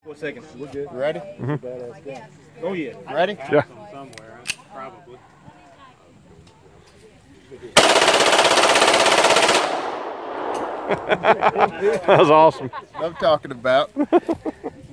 1 second. We're good. Ready? Oh yeah. Ready? Yeah. Somewhere, probably. That was awesome. I'm talking about.